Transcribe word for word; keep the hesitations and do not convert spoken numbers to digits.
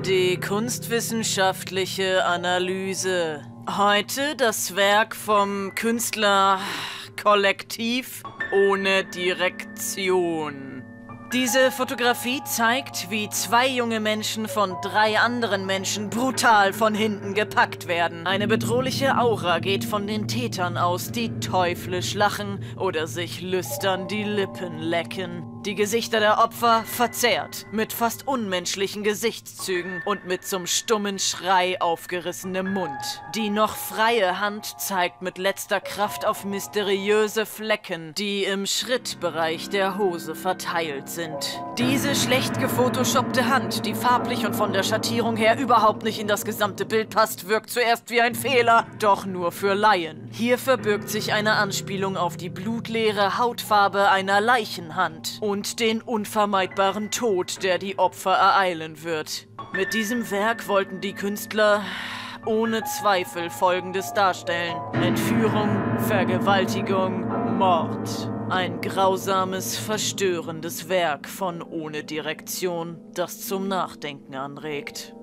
Die kunstwissenschaftliche Analyse. Heute das Werk vom Künstlerkollektiv ohne Direktion. Diese Fotografie zeigt, wie zwei junge Menschen von drei anderen Menschen brutal von hinten gepackt werden. Eine bedrohliche Aura geht von den Tätern aus, die teuflisch lachen oder sich lüstern die Lippen lecken. Die Gesichter der Opfer verzerrt, mit fast unmenschlichen Gesichtszügen und mit zum stummen Schrei aufgerissenem Mund. Die noch freie Hand zeigt mit letzter Kraft auf mysteriöse Flecken, die im Schrittbereich der Hose verteilt sind. Diese schlecht gefotoshoppte Hand, die farblich und von der Schattierung her überhaupt nicht in das gesamte Bild passt, wirkt zuerst wie ein Fehler, doch nur für Laien. Hier verbirgt sich eine Anspielung auf die blutleere Hautfarbe einer Leichenhand und den unvermeidbaren Tod, der die Opfer ereilen wird. Mit diesem Werk wollten die Künstler ohne Zweifel Folgendes darstellen: Entführung, Vergewaltigung, Mord. Ein grausames, verstörendes Werk von ohne Direktion, das zum Nachdenken anregt.